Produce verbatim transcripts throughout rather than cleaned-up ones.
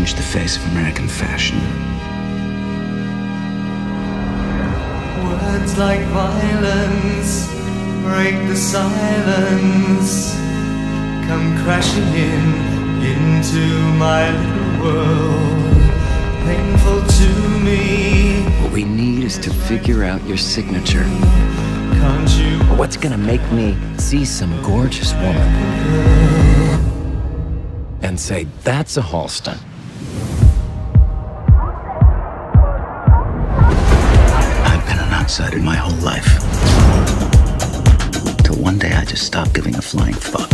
change the face of American fashion. Words like violence break the silence, come crashing in into my little world, painful to me. What we need is to figure out your signature. Can't you? What's gonna make me see some gorgeous woman and say, that's a Halston? I've been an outsider my whole life. Till one day I just stopped giving a flying fuck.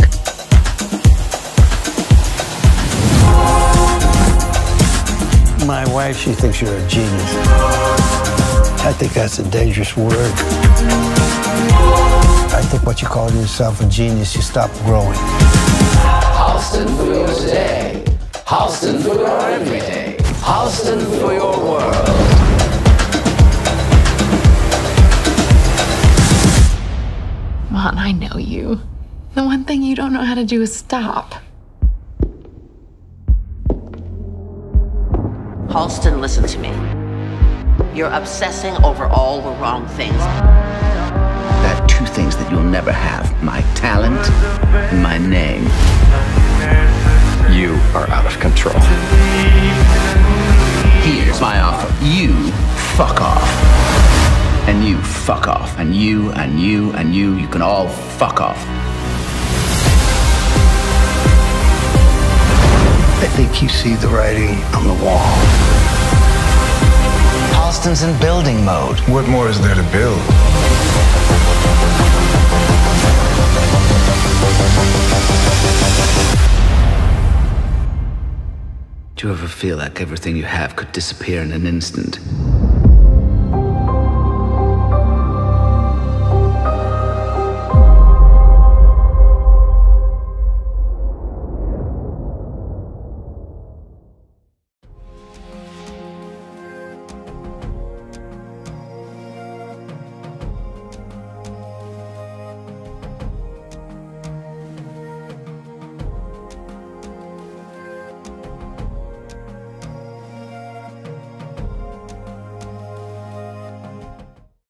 My wife, she thinks you're a genius. I think that's a dangerous word. I think once you call yourself a genius, you stop growing. Halston for your today. Halston for your everyday. Halston for your world. Vaughn, I know you. The one thing you don't know how to do is stop. Halston, listen to me. You're obsessing over all the wrong things. There are two things that you'll never have: my talent and my name. You are out of control. Here's my offer. You fuck off. And you fuck off. And you, and you, and you, you can all fuck off. I think you see the writing on the wall. Halston's in building mode. What more is there to build? Do you ever feel like everything you have could disappear in an instant?